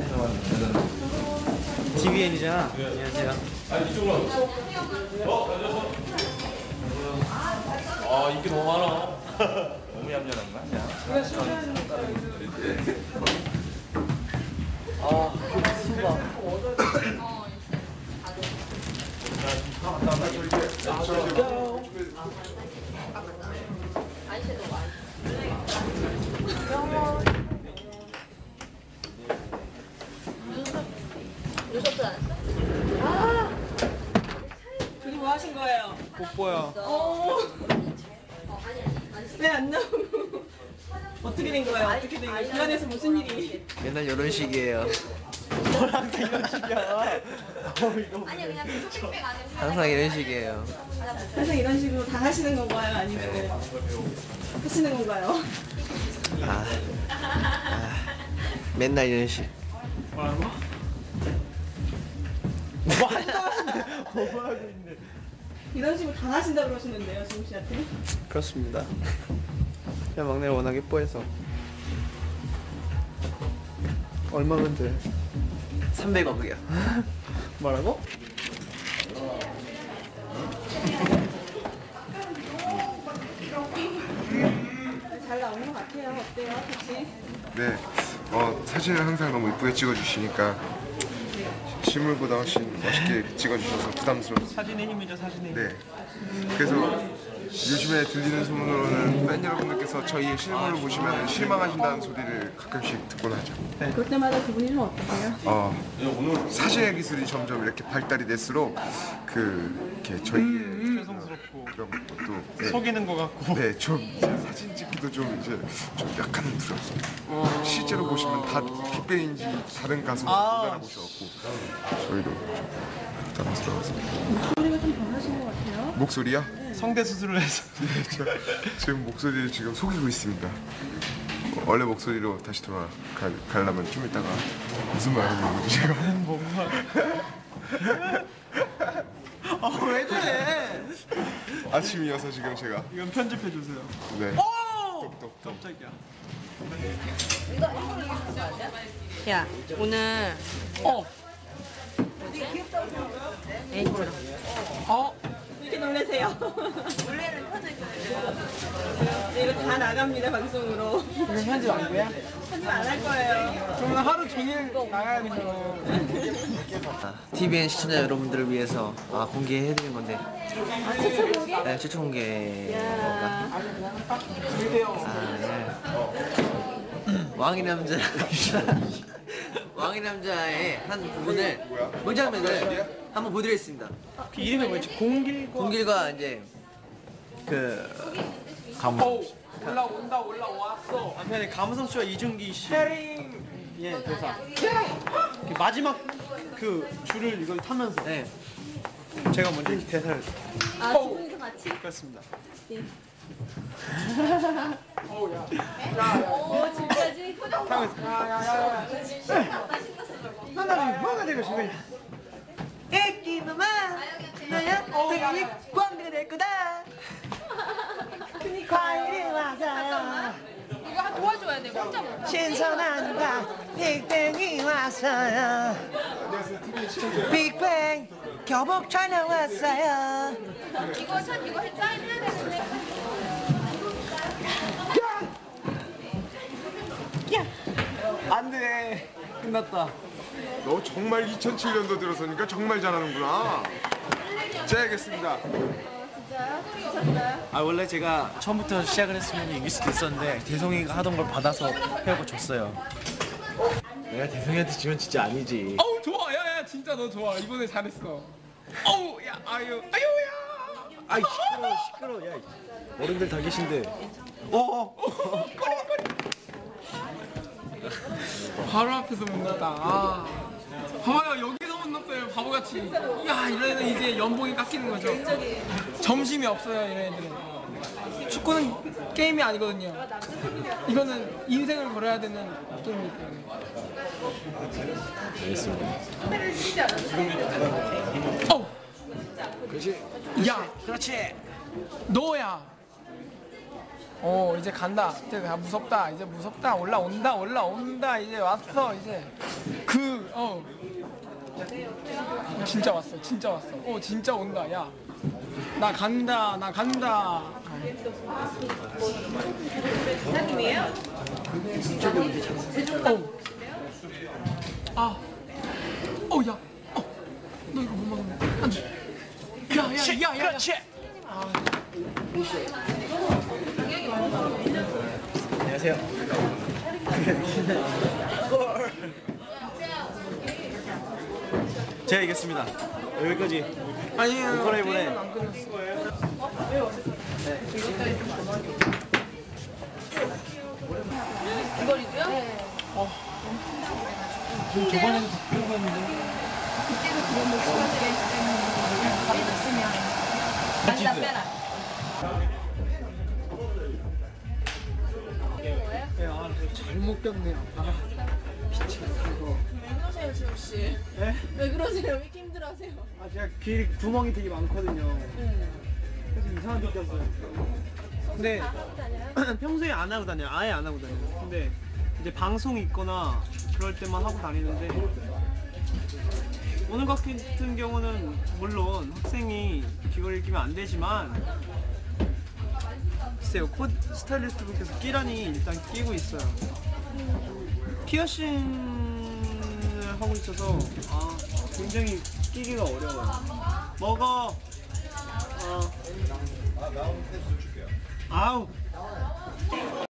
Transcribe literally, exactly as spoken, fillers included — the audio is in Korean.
티비엔이잖아. 안녕하세요. 아니 이쪽으로 어? 아 인기 너무 많아. 너무 얌전한 거 아니야? 아, 그 수박. 눈썹도 안 했어? 아! 둘이 뭐 하신 거예요? 뽀뽀요. 어. 왜 안 나오고? 어떻게 된 거예요? 어떻게 된 거예요? 주변에서 무슨 일이? 맨날 이런 식이에요. 뭐랑 이런 식이야. 아니 그냥 그 소개팅 안에 항상 이런 식이에요. 항상 이런 식으로 다 하시는 건가요? 아니면 하시는 건가요? 아, 아, 맨날 이런 식. 뭐라고? 뭐 한다는데 뭐 하고 있는데? 이런 식으로 다 하신다 그러시는데요, 지웅 씨한테? 그렇습니다. 그냥 막내를 워낙 예뻐해서. 얼마면 돼? 삼백억이요. 뭐라고? 잘 나오는 것 같아요. 어때요, 혹시? 네, 어, 사진을 항상 너무 이쁘게 찍어주시니까 실물보다 훨씬 멋있게 찍어주셔서 부담스럽습니다. 사진의 힘이죠, 사진의 힘. 네, 그래서 요즘에 들리는 소문으로는 팬 여러분들께서 저희의 실물을 보시면 실망하신다는 소리를 가끔씩 듣곤 하죠. 그럴 때마다 기분이 좀 어떠세요? 어, 사진의 기술이 점점 이렇게 발달이 될수록 그 이렇게 저희의 죄송스럽고 그런 것도 네, 속이는 것 같고. 네, 좀 이제 사진 찍기도 좀 이제 좀 약간은 두렵습니다. 실제로 보시면 다 빅뱅인지 다른 가수인지 아. 알아보셔갖고 저희도 좀 부담스러워서. 목소리가 좀 변하신 것 같아요. 목소리요? 성대 수술을 해서. 네, 저 지금 목소리를 지금 속이고 있습니다. 어, 원래 목소리로 다시 돌아가려면 좀 이따가 무슨 말 하는 거지 제가? 뭔가. 아, 왜 그래? 아침이어서 지금 제가 이건 편집해 주세요. 네. 오! 똑똑똑. 깜짝이야. 야 오늘 어. 에이트로 어. 이렇게 놀라세요. 원래는 펴져 있어요. 이거 다 나갑니다, 방송으로. 이거 편집 안 거야? 편집 안 할 거예요. 그러면 하루 종일 나가야 되잖아. 아, 티비엔 시청자 여러분들을 위해서 아, 공개해드린 건데. 아, 최초 공개? 네, 최초 공개가. 야. 아, 네. 왕의 남자. 왕의 남자의 한 부분을 문장면을 한번 보여드리겠습니다. 그 이름이 뭐였지? 공길과. 공길과 이제 그 오, 올라온다 올라왔어. 앞에 감성 씨와 이준기 씨. 해링. 예 대사. 그 마지막 그 줄을 이걸 타면서. 네. 제가 먼저 이 대사를. 아, 두 분이서 같이? 그렇습니다. 오 지금까지 표정 봐. 야야야야. 하나는 뭐가 되고 싶어요? 애기놈아 너야 되게 광대가 될 거다. 과일이 와서요 이거 한 도와줘야 돼. 혼자 못. 신선한 과 빅뱅이 왔어요. 빅뱅 교복 촬영 왔어요. 이거 참 이거 해 사인 해야 되는데. 안돼 끝났다. 너 정말 이천칠 년도 들어서니까 정말 잘하는구나. 제야겠습니다. 아 원래 제가 처음부터 시작을 했으면 이길 수도 있었는데 대성이가 하던 걸 받아서 해갖고 줬어요. 내가 대성이한테 지면 진짜 아니지. 어우 좋아 야야 진짜 너 좋아 이번에 잘했어 어우 야 아유 아유야 아이 시끄러 시끄러 야 어른들 다 계신데. 어. 바로 앞에서 못 넣었다 아. 봐봐요 여기서 못 넣었어요 바보같이 야 이런 애는 이제 연봉이 깎이는 거죠 점심이 없어요 이런 애들은 축구는 게임이 아니거든요 이거는 인생을 걸어야 되는 게임이기 때문에 알겠습니다. 어우 그렇지. 야 그렇지. 너야 어 이제 간다 이제 야, 무섭다 이제 무섭다 올라온다 올라온다 이제 왔어 이제 그 진짜 왔어, 진짜 왔어. 어, 진짜 온다, 야. 나 간다, 나 간다. 사장님이에요? 어. 아. 어, 야. 어. 너 이거 못 먹으면 안 돼. 야, 야, 야, 야, 야. 안녕하세요. 제가 이겼습니다. 여기까지. 아니에요. 이거라 이번에. 게임은 안 끝났어. 이거리고요? 저번에도 그런 거 했는데. 빼라 빼라. 야, 잘 먹겠네. 아, 왜 그러세요, 지금 씨? 네? 왜 그러세요? 왜 이렇게 힘들어하세요? 아, 제가 귀 구멍이 되게 많거든요. 그래서 이상하게 느꼈어요. 근데 평소에 안 하고 다녀요. 아예 안 하고 다녀요. 근데 이제 방송 있거나 그럴 때만 하고 다니는데 오늘 같은 경우는 물론 학생이 귀걸이를 끼면 안 되지만 글쎄요, 코 스타일리스트 분께서 끼라니 일단 끼고 있어요. 피어싱을 하고 있어서 아, 굉장히 끼기가 어려워요. 먹어. 어. 아우.